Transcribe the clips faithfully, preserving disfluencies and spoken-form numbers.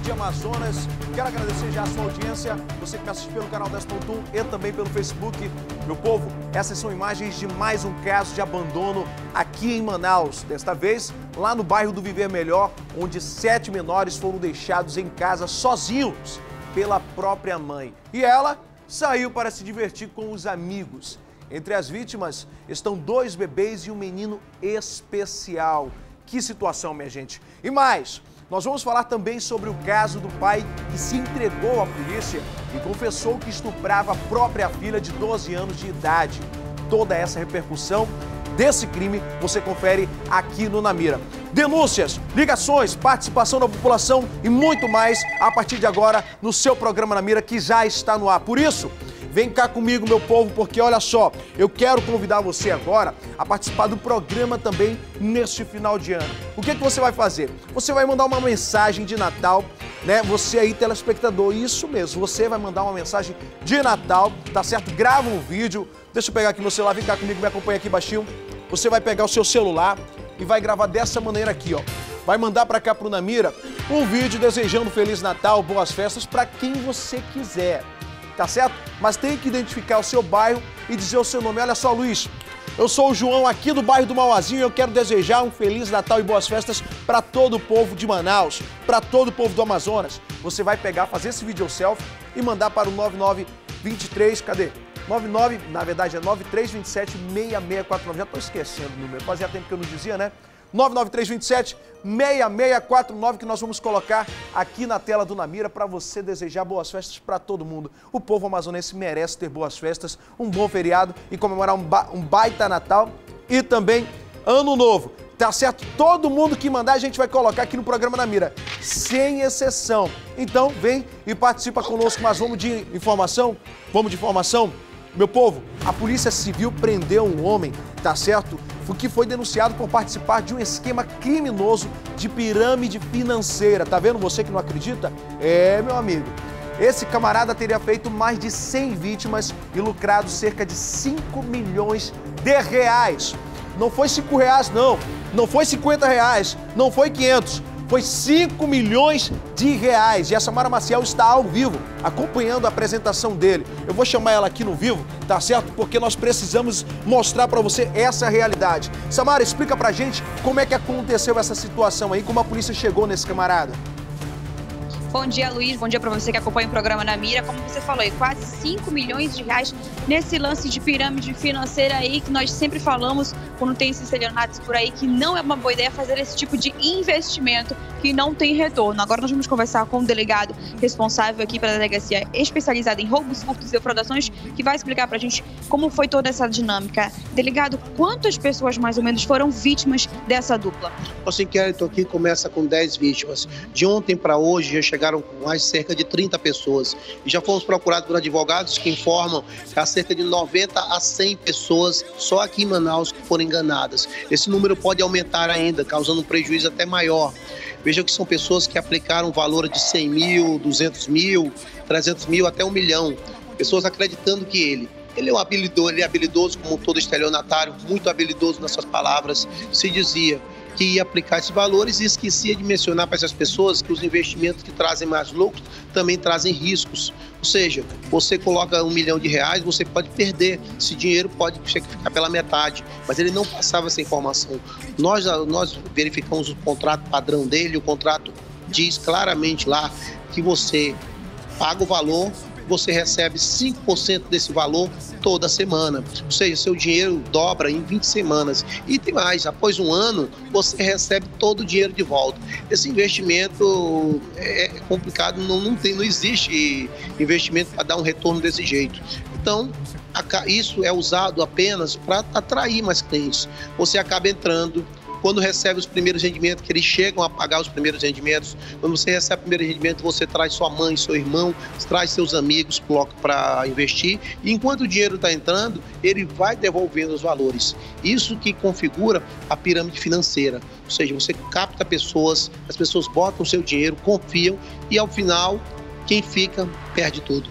dia, Amazonas. Quero agradecer já a sua audiência, você que me assiste pelo canal dez ponto um e também pelo Facebook. Meu povo, essas são imagens de mais um caso de abandono aqui em Manaus. Desta vez, lá no bairro do Viver Melhor, onde sete menores foram deixados em casa sozinhos pela própria mãe. E ela saiu para se divertir com os amigos. Entre as vítimas estão dois bebês e um menino especial. Que situação, minha gente. E mais, nós vamos falar também sobre o caso do pai que se entregou à polícia e confessou que estuprava a própria filha de doze anos de idade. Toda essa repercussão desse crime você confere aqui no Na Mira. Denúncias, ligações, participação da população e muito mais a partir de agora no seu programa Na Mira, que já está no ar. Por isso, vem cá comigo, meu povo, porque olha só, eu quero convidar você agora a participar do programa também neste final de ano. O que que você vai fazer? Você vai mandar uma mensagem de Natal, né? Você aí, telespectador, isso mesmo, você vai mandar uma mensagem de Natal, tá certo? Grava um vídeo, deixa eu pegar aqui meu celular, vem cá comigo, me acompanha aqui baixinho. Você vai pegar o seu celular e vai gravar dessa maneira aqui, ó. Vai mandar pra cá pro Na Mira um vídeo desejando Feliz Natal, boas festas pra quem você quiser. Tá certo? Mas tem que identificar o seu bairro e dizer o seu nome. Olha só, Luiz, eu sou o João aqui do bairro do Mauazinho e eu quero desejar um Feliz Natal e boas festas para todo o povo de Manaus, para todo o povo do Amazonas. Você vai pegar, fazer esse vídeo selfie e mandar para o nove nove dois três, cadê? nove nove, na verdade é nove três dois sete, seis seis quatro nove, já estou esquecendo o número, fazia tempo que eu não dizia, né? nove nove três dois sete, seis seis quatro nove, que nós vamos colocar aqui na tela do Na Mira para você desejar boas festas para todo mundo. O povo amazonense merece ter boas festas, um bom feriado e comemorar um, ba um baita Natal e também Ano Novo. Tá certo? Todo mundo que mandar a gente vai colocar aqui no programa Na Mira, sem exceção. Então vem e participa conosco, mas vamos de informação? Vamos de informação? Meu povo, a Polícia Civil prendeu um homem, tá certo? Que foi denunciado por participar de um esquema criminoso de pirâmide financeira. Tá vendo você que não acredita? É, meu amigo. Esse camarada teria feito mais de cem vítimas e lucrado cerca de cinco milhões de reais. Não foi cinco reais, não. Não foi cinquenta reais. Não foi quinhentos. Foi cinco milhões de reais. E a Samara Maciel está ao vivo, acompanhando a apresentação dele. Eu vou chamar ela aqui no vivo, tá certo? Porque nós precisamos mostrar para você essa realidade. Samara, explica pra gente como é que aconteceu essa situação aí, como a polícia chegou nesse camarada. Bom dia, Luiz. Bom dia para você que acompanha o programa Na Mira. Como você falou, aí, quase cinco milhões de reais nesse lance de pirâmide financeira aí que nós sempre falamos quando tem esses estelionatos por aí, que não é uma boa ideia fazer esse tipo de investimento que não tem retorno. Agora nós vamos conversar com o delegado responsável aqui pela delegacia especializada em roubos, furtos e defraudações, que vai explicar pra gente como foi toda essa dinâmica. Delegado, quantas pessoas mais ou menos foram vítimas dessa dupla? Nosso inquérito aqui começa com dez vítimas. De ontem para hoje já chegaram com mais cerca de trinta pessoas. E já fomos procurados por advogados que informam que há cerca de noventa a cem pessoas só aqui em Manaus que foram enganadas. Esse número pode aumentar ainda, causando um prejuízo até maior. Veja que são pessoas que aplicaram valor de cem mil, duzentos mil, trezentos mil, até um milhão. Pessoas acreditando que ele, ele é um habilidoso, ele é habilidoso como todo estelionatário, muito habilidoso nas suas palavras, se dizia que ia aplicar esses valores e esquecia de mencionar para essas pessoas que os investimentos que trazem mais lucros também trazem riscos. Ou seja, você coloca um milhão de reais, você pode perder. Esse dinheiro pode ficar pela metade, mas ele não passava essa informação. Nós, nós verificamos o contrato padrão dele, o contrato diz claramente lá que você paga o valor, você recebe cinco por cento desse valor toda semana. Ou seja, seu dinheiro dobra em vinte semanas. E tem mais, após um ano, você recebe todo o dinheiro de volta. Esse investimento é complicado, não, não, tem, não existe investimento para dar um retorno desse jeito. Então, isso é usado apenas para atrair mais clientes. Você acaba entrando. Quando recebe os primeiros rendimentos, que eles chegam a pagar os primeiros rendimentos, quando você recebe o primeiro rendimento, você traz sua mãe, seu irmão, traz seus amigos, coloca para investir, e enquanto o dinheiro está entrando, ele vai devolvendo os valores. Isso que configura a pirâmide financeira, ou seja, você capta pessoas, as pessoas botam o seu dinheiro, confiam, e ao final, quem fica, perde tudo.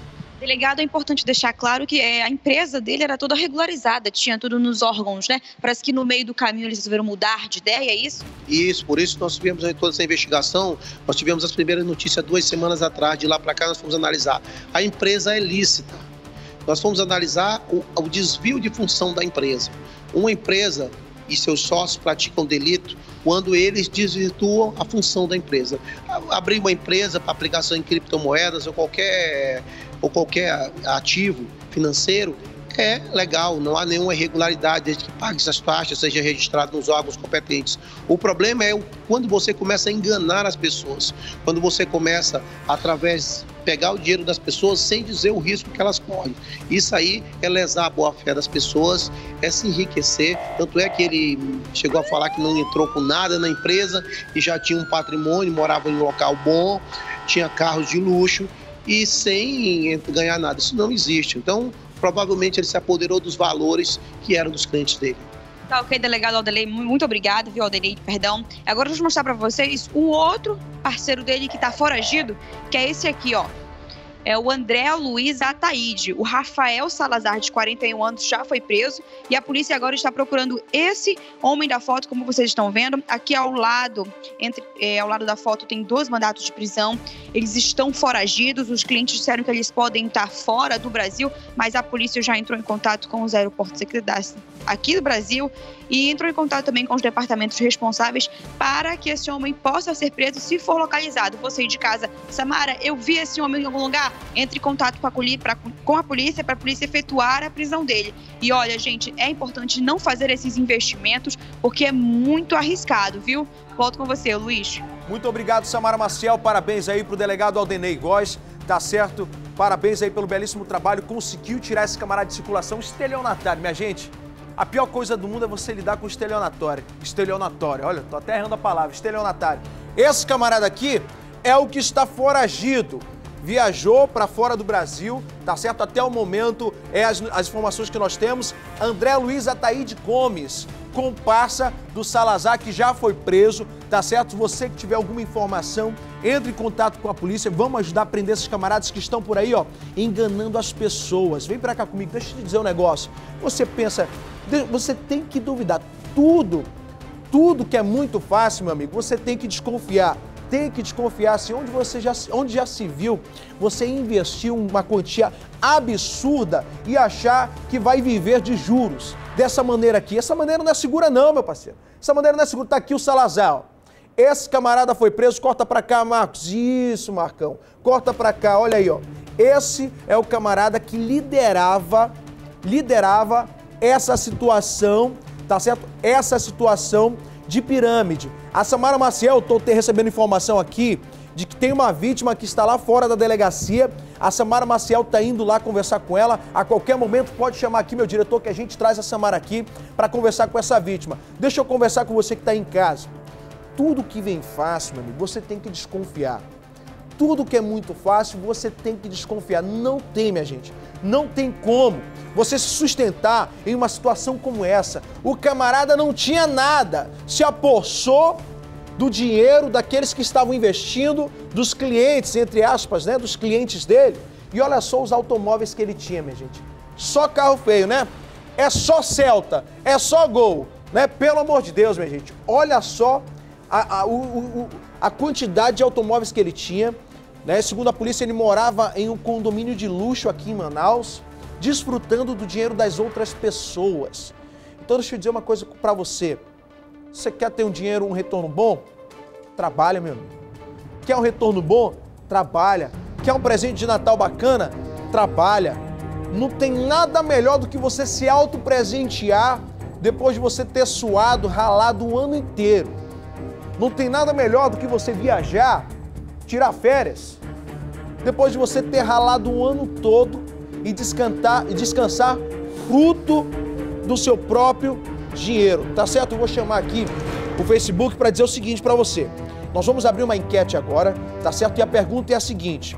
Delegado, é importante deixar claro que é, a empresa dele era toda regularizada, tinha tudo nos órgãos, né? Parece que no meio do caminho eles resolveram mudar de ideia, é isso? Isso, por isso nós tivemos aí toda essa investigação, nós tivemos as primeiras notícias duas semanas atrás, de lá para cá nós fomos analisar. A empresa é lícita, nós fomos analisar o, o desvio de função da empresa. Uma empresa e seus sócios praticam delito quando eles desvirtuam a função da empresa. Abrir uma empresa para aplicação em criptomoedas ou qualquer, ou qualquer ativo financeiro é legal, não há nenhuma irregularidade desde que pague essas taxas, seja registrado nos órgãos competentes. O problema é quando você começa a enganar as pessoas, quando você começa, através de pegar o dinheiro das pessoas sem dizer o risco que elas correm. Isso aí é lesar a boa-fé das pessoas, é se enriquecer. Tanto é que ele chegou a falar que não entrou com nada na empresa e já tinha um patrimônio, morava em um local bom, tinha carros de luxo e sem ganhar nada. Isso não existe. Então, provavelmente ele se apoderou dos valores que eram dos clientes dele. Tá ok, delegado Aldelei, muito obrigado, viu, Aldelei, perdão. Agora eu vou mostrar para vocês um outro parceiro dele que tá foragido, que é esse aqui, ó. É o André Luiz Ataíde. O Rafael Salazar, de quarenta e um anos, já foi preso e a polícia agora está procurando esse homem da foto, como vocês estão vendo. Aqui ao lado, entre, é, ao lado da foto, tem dois mandatos de prisão. Eles estão foragidos. Os clientes disseram que eles podem estar fora do Brasil, mas a polícia já entrou em contato com os aeroportos secretários aqui do Brasil e entrou em contato também com os departamentos responsáveis para que esse homem possa ser preso se for localizado. Você aí de casa, Samara, eu vi esse homem em algum lugar? Entre em contato com a, pra, com a polícia para a polícia efetuar a prisão dele. E olha, gente, é importante não fazer esses investimentos porque é muito arriscado, viu? Volto com você, Luiz. Muito obrigado, Samara Maciel. Parabéns aí pro delegado Aldenei Góes. Tá certo? Parabéns aí pelo belíssimo trabalho. Conseguiu tirar esse camarada de circulação estelionatário, minha gente. A pior coisa do mundo é você lidar com estelionatório. Estelionatório, olha, tô até errando a palavra, estelionatário. Esse camarada aqui é o que está foragido. Viajou para fora do Brasil, tá certo? Até o momento, é as, as informações que nós temos. André Luiz Ataíde Gomes, comparsa do Salazar, que já foi preso, tá certo? Você que tiver alguma informação, entre em contato com a polícia. Vamos ajudar a prender esses camaradas que estão por aí, ó, enganando as pessoas. Vem pra cá comigo, deixa eu te dizer um negócio. Você pensa, você tem que duvidar. Tudo, tudo que é muito fácil, meu amigo, você tem que desconfiar. Tem que desconfiar, se onde você já, onde já se viu, você investiu uma quantia absurda e achar que vai viver de juros dessa maneira aqui. Essa maneira não é segura não, meu parceiro. Essa maneira não é segura. Tá aqui o Salazar, ó. Esse camarada foi preso, corta pra cá, Marcos. Isso, Marcão. Corta pra cá, olha aí, ó. Esse é o camarada que liderava, liderava essa situação, tá certo? Essa situação de pirâmide. A Samara Maciel, estou recebendo informação aqui de que tem uma vítima que está lá fora da delegacia. A Samara Maciel está indo lá conversar com ela. A qualquer momento pode chamar aqui meu diretor que a gente traz a Samara aqui para conversar com essa vítima. Deixa eu conversar com você que está em casa. Tudo que vem fácil, meu amigo, você tem que desconfiar. Tudo que é muito fácil, você tem que desconfiar. Não tem, minha gente. Não tem como você se sustentar em uma situação como essa. O camarada não tinha nada, se apossou do dinheiro daqueles que estavam investindo, dos clientes, entre aspas, né, dos clientes dele. E olha só os automóveis que ele tinha, minha gente. Só carro feio, né? É só Celta, é só Gol, né? Pelo amor de Deus, minha gente. Olha só a, a, o, o, a quantidade de automóveis que ele tinha. Né? Segundo a polícia, ele morava em um condomínio de luxo aqui em Manaus, desfrutando do dinheiro das outras pessoas. Então deixa eu dizer uma coisa para você. Você quer ter um dinheiro, um retorno bom? Trabalha, meu amigo. Quer um retorno bom? Trabalha. Quer um presente de Natal bacana? Trabalha. Não tem nada melhor do que você se autopresentear depois de você ter suado, ralado o ano inteiro. Não tem nada melhor do que você viajar, tirar férias, depois de você ter ralado o ano todo e descansar, e descansar fruto do seu próprio dinheiro, tá certo? Eu vou chamar aqui o Facebook para dizer o seguinte para você. Nós vamos abrir uma enquete agora, tá certo? E a pergunta é a seguinte.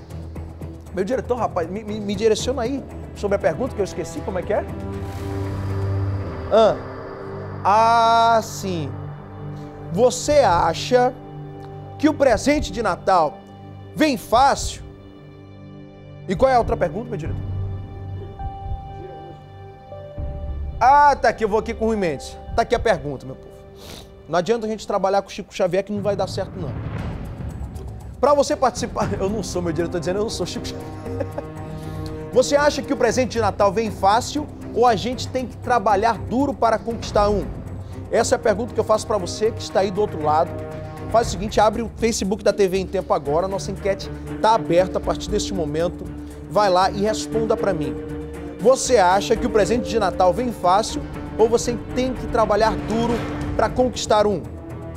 Meu diretor, rapaz, me, me, me direciona aí sobre a pergunta que eu esqueci, como é que é? Ah, ah sim. Você acha que o presente de Natal vem fácil? E qual é a outra pergunta, meu diretor? Ah, tá aqui, eu vou aqui com o Rui Mendes. Tá aqui a pergunta, meu povo. Não adianta a gente trabalhar com o Chico Xavier que não vai dar certo, não. Para você participar... Eu não sou, meu diretor dizendo, eu não sou Chico Xavier. Você acha que o presente de Natal vem fácil ou a gente tem que trabalhar duro para conquistar um? Essa é a pergunta que eu faço para você que está aí do outro lado. Faz o seguinte, abre o Facebook da T V em Tempo agora, nossa enquete está aberta a partir deste momento. Vai lá e responda para mim. Você acha que o presente de Natal vem fácil ou você tem que trabalhar duro para conquistar um?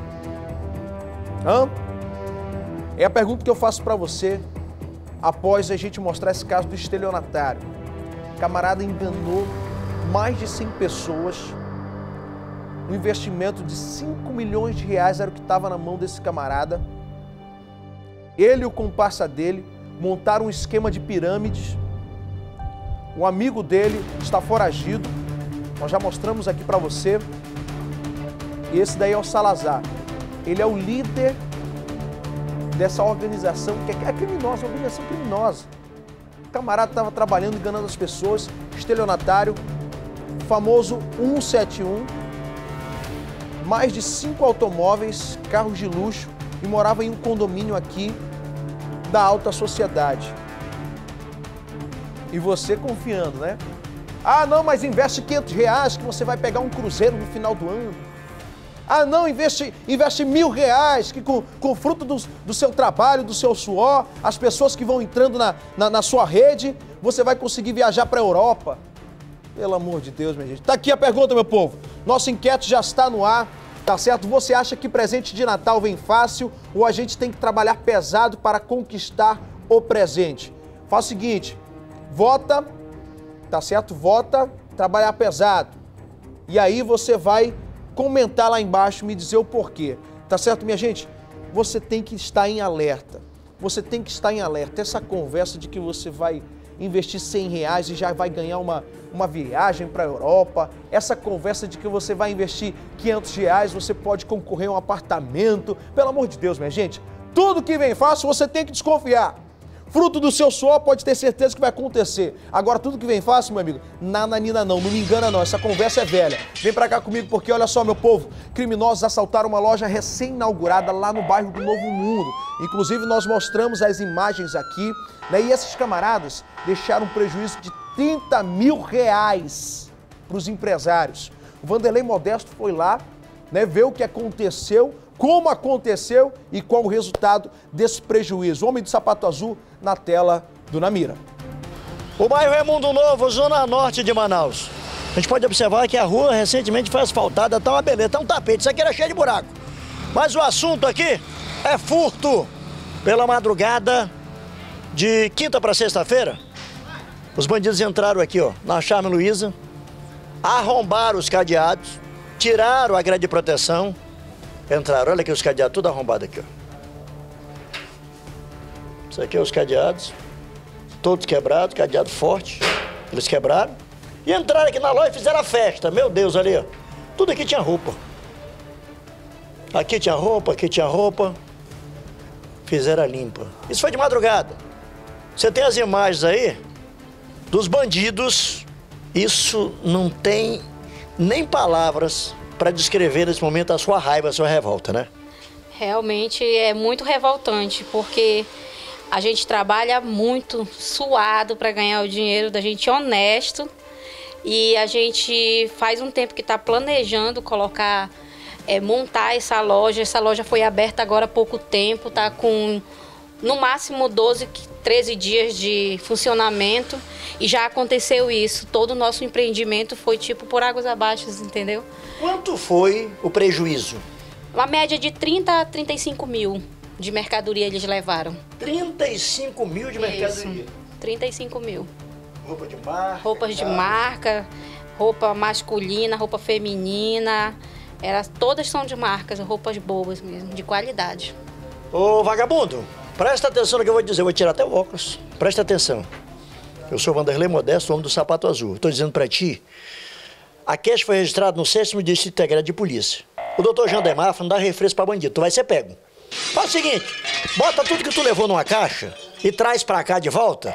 Hã? É a pergunta que eu faço para você após a gente mostrar esse caso do estelionatário. O camarada enganou mais de cem pessoas. Um investimento de cinco milhões de reais era o que estava na mão desse camarada. Ele e o comparsa dele montaram um esquema de pirâmides. O amigo dele está foragido. Nós já mostramos aqui para você. E esse daí é o Salazar. Ele é o líder dessa organização que é criminosa, uma organização criminosa. O camarada estava trabalhando, enganando as pessoas, estelionatário, famoso cento e setenta e um, mais de cinco automóveis, carros de luxo e morava em um condomínio aqui da alta sociedade. E você confiando, né? Ah, não, mas investe quinhentos reais que você vai pegar um cruzeiro no final do ano. Ah, não, investe, investe mil reais, que com, com o fruto do, do seu trabalho, do seu suor, as pessoas que vão entrando na, na, na sua rede, você vai conseguir viajar para a Europa. Pelo amor de Deus, minha gente. Tá aqui a pergunta, meu povo. Nossa enquete já está no ar, tá certo? Você acha que presente de Natal vem fácil ou a gente tem que trabalhar pesado para conquistar o presente? Faz o seguinte, vota, tá certo? Vota, trabalhar pesado. E aí você vai comentar lá embaixo, me dizer o porquê. Tá certo, minha gente? Você tem que estar em alerta. Você tem que estar em alerta. Essa conversa de que você vai investir cem reais e já vai ganhar uma, uma viagem para a Europa. Essa conversa de que você vai investir quinhentos reais, você pode concorrer a um apartamento. Pelo amor de Deus, minha gente. Tudo que vem fácil, você tem que desconfiar. Fruto do seu suor, pode ter certeza que vai acontecer. Agora, tudo que vem fácil, meu amigo, nananina não, não me engana não, essa conversa é velha. Vem pra cá comigo porque, olha só, meu povo, criminosos assaltaram uma loja recém-inaugurada lá no bairro do Novo Mundo. Inclusive, nós mostramos as imagens aqui, né? E esses camaradas deixaram um prejuízo de trinta mil reais para os empresários. O Vanderlei Modesto foi lá, né, ver o que aconteceu, como aconteceu e qual o resultado desse prejuízo. O homem do sapato azul na tela do Namira. O bairro é Mundo Novo, zona norte de Manaus. A gente pode observar que a rua recentemente foi asfaltada, tá uma beleza, tá um tapete, isso aqui era cheio de buraco. Mas o assunto aqui é furto. Pela madrugada de quinta para sexta-feira, os bandidos entraram aqui, ó, na Charme Luiza, arrombaram os cadeados, tiraram a grade de proteção, entraram, olha aqui os cadeados, tudo arrombado aqui, ó. Isso aqui é os cadeados, todos quebrados, cadeado forte, eles quebraram. E entraram aqui na loja e fizeram a festa, meu Deus, ali, ó. Tudo aqui tinha roupa. Aqui tinha roupa, aqui tinha roupa. Fizeram a limpa. Isso foi de madrugada. Você tem as imagens aí dos bandidos. Isso não tem nem palavras para descrever nesse momento a sua raiva, a sua revolta, né? Realmente é muito revoltante, porque a gente trabalha muito suado para ganhar o dinheiro da gente honesto e a gente faz um tempo que está planejando colocar, é, montar essa loja. Essa loja foi aberta agora há pouco tempo, está com no máximo doze, treze dias de funcionamento e já aconteceu isso. Todo o nosso empreendimento foi tipo por águas abaixo, entendeu? Quanto foi o prejuízo? Uma média de trinta a trinta e cinco mil de mercadoria eles levaram. trinta e cinco mil de mercadoria? Isso, trinta e cinco mil. Roupa de marca? Roupas de carro. marca, roupa masculina, roupa feminina. Era, todas são de marcas, roupas boas mesmo, de qualidade. Ô vagabundo, presta atenção no que eu vou dizer, eu vou tirar até o óculos. Presta atenção. Eu sou Vanderlei Modesto, homem do sapato azul. Estou dizendo para ti, a queixa foi registrada no sétimo Distrito Integrado de Polícia. O doutor Jandemar não dá refresco para bandido, tu vai ser pego. Faz o seguinte, bota tudo que tu levou numa caixa e traz para cá de volta, que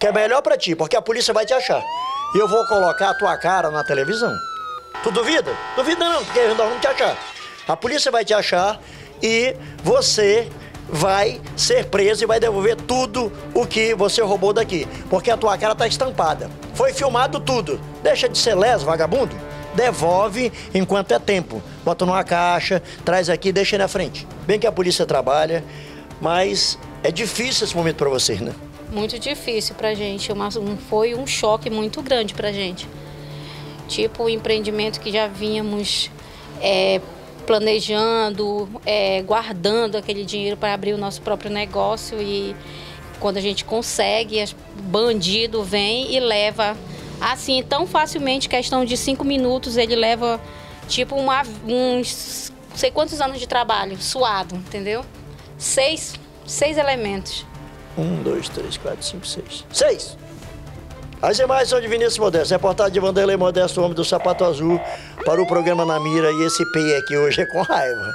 que é melhor pra ti, porque a polícia vai te achar. E eu vou colocar a tua cara na televisão. Tu duvida? Duvida não, porque nós vamos te achar. A polícia vai te achar e você vai ser preso e vai devolver tudo o que você roubou daqui. Porque a tua cara tá estampada. Foi filmado tudo. Deixa de ser leso, vagabundo. Devolve enquanto é tempo. Bota numa caixa, traz aqui, deixa aí na frente. Bem que a polícia trabalha, mas é difícil esse momento pra você, né? Muito difícil pra gente. Uma, um, foi um choque muito grande pra gente. Tipo o empreendimento que já vínhamos é, planejando, é, guardando aquele dinheiro para abrir o nosso próprio negócio, e quando a gente consegue, bandido vem e leva assim tão facilmente, questão de cinco minutos, ele leva tipo uma, uns não sei quantos anos de trabalho, suado, entendeu? Seis, seis elementos. Um, dois, três, quatro, cinco, seis. Seis! As imagens são de Vinícius Modesto, reportagem de Vanderlei Modesto, o homem do sapato azul, para o programa Na Mira, e esse P aqui hoje é com raiva.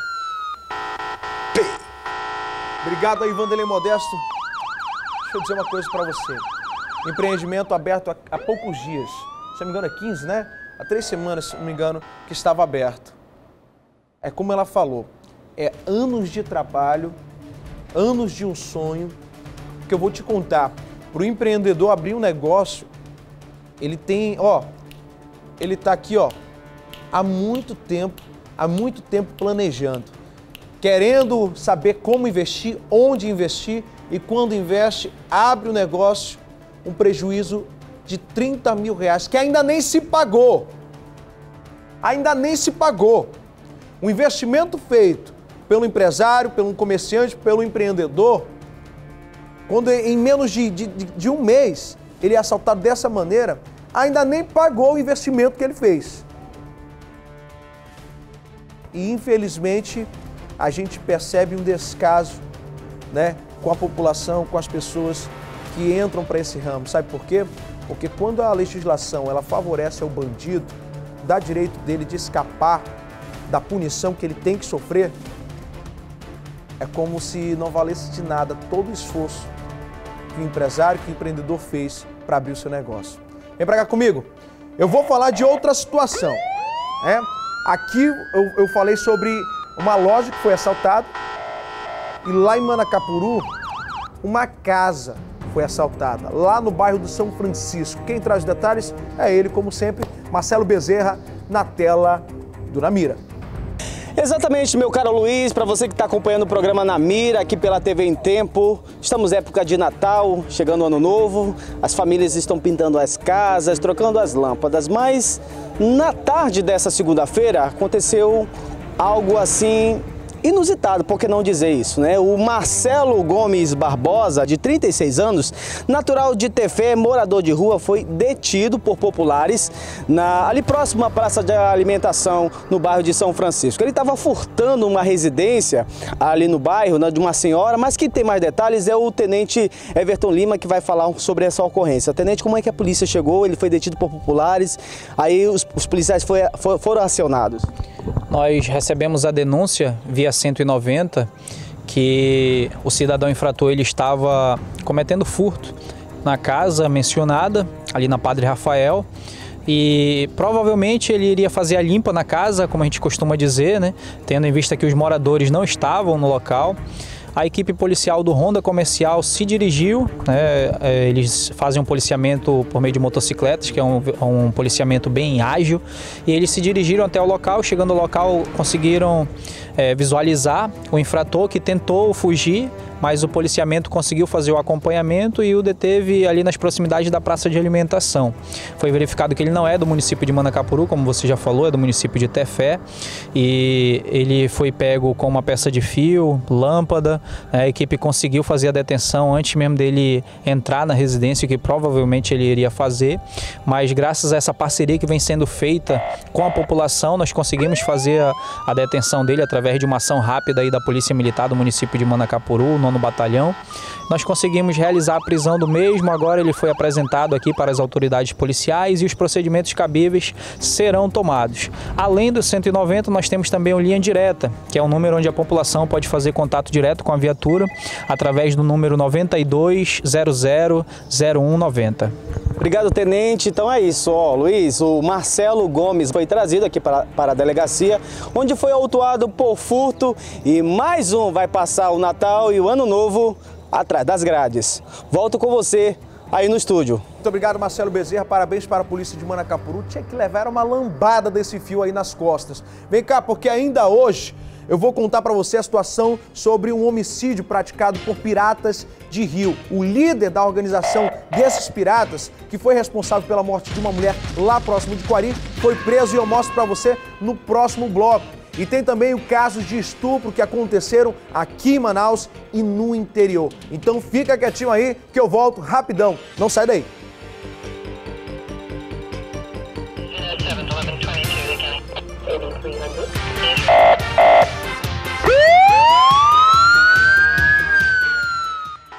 P. Obrigado aí, Vanderlei Modesto. Deixa eu dizer uma coisa para você. Empreendimento aberto há, há poucos dias. Se não me engano é quinze, né? Há três semanas, se não me engano, que estava aberto. É como ela falou, é anos de trabalho, anos de um sonho, que eu vou te contar. Para o empreendedor abrir um negócio, ele tem, ó, ele tá aqui, ó, há muito tempo, há muito tempo planejando, querendo saber como investir, onde investir, e quando investe, abre o negócio, um prejuízo de trinta mil reais, que ainda nem se pagou, ainda nem se pagou. Um investimento feito pelo empresário, pelo comerciante, pelo empreendedor, quando em menos de, de, de um mês ele é assaltado dessa maneira, ainda nem pagou o investimento que ele fez. E infelizmente a gente percebe um descaso, né, com a população, com as pessoas que entram para esse ramo. Sabe por quê? Porque quando a legislação ela favorece ao bandido, dá direito dele de escapar da punição que ele tem que sofrer, é como se não valesse de nada todo o esforço que o empresário, que o empreendedor fez para abrir o seu negócio. Vem para cá comigo. Eu vou falar de outra situação. Né? Aqui eu, eu falei sobre uma loja que foi assaltada e lá em Manacapuru, uma casa foi assaltada, lá no bairro do São Francisco. Quem traz detalhes é ele, como sempre, Marcelo Bezerra, na tela do Na Mira. Exatamente, meu caro Luiz, para você que está acompanhando o programa Na Mira, aqui pela T V em Tempo, estamos época de Natal, chegando o Ano Novo, as famílias estão pintando as casas, trocando as lâmpadas, mas na tarde dessa segunda-feira aconteceu algo assim inusitado, por que não dizer isso, né? O Marcelo Gomes Barbosa, de trinta e seis anos, natural de Tefé, morador de rua, foi detido por populares na, ali próximo à praça de alimentação no bairro de São Francisco. Ele estava furtando uma residência ali no bairro, né, de uma senhora, mas quem tem mais detalhes é o tenente Everton Lima, que vai falar sobre essa ocorrência. Tenente, como é que a polícia chegou? Ele foi detido por populares, aí os, os policiais foi, foi, foram acionados. Nós recebemos a denúncia via cento e noventa que o cidadão infrator ele estava cometendo furto na casa mencionada, ali na Padre Rafael, e provavelmente ele iria fazer a limpa na casa, como a gente costuma dizer, né? Tendo em vista que os moradores não estavam no local. A equipe policial do Ronda Comercial se dirigiu, né, eles fazem um policiamento por meio de motocicletas, que é um, um policiamento bem ágil, e eles se dirigiram até o local. Chegando ao local, conseguiram é, visualizar o infrator que tentou fugir, mas o policiamento conseguiu fazer o acompanhamento e o deteve ali nas proximidades da praça de alimentação. Foi verificado que ele não é do município de Manacapuru, como você já falou, é do município de Tefé, e ele foi pego com uma peça de fio, lâmpada. A equipe conseguiu fazer a detenção antes mesmo dele entrar na residência, que provavelmente ele iria fazer, mas graças a essa parceria que vem sendo feita com a população, nós conseguimos fazer a, a detenção dele através de uma ação rápida aí da Polícia Militar do município de Manacapuru, no batalhão. Nós conseguimos realizar a prisão do mesmo. Agora ele foi apresentado aqui para as autoridades policiais e os procedimentos cabíveis serão tomados. Além do cento e noventa, nós temos também o Linha Direta, que é um número onde a população pode fazer contato direto com a viatura através do número noventa e dois, zero zero, zero um noventa. Obrigado, tenente. Então é isso, ó, Luiz. O Marcelo Gomes foi trazido aqui para, para a delegacia, onde foi autuado por furto e mais um vai passar o Natal e o Ano Novo atrás das grades. Volto com você aí no estúdio. Muito obrigado, Marcelo Bezerra. Parabéns para a polícia de Manacapuru. Tinha que levar uma lambada desse fio aí nas costas. Vem cá, porque ainda hoje eu vou contar para você a situação sobre um homicídio praticado por piratas de rio. O líder da organização desses piratas, que foi responsável pela morte de uma mulher lá próximo de Coari, foi preso e eu mostro para você no próximo bloco. E tem também o caso de estupro que aconteceram aqui em Manaus e no interior. Então fica quietinho aí que eu volto rapidão. Não sai daí.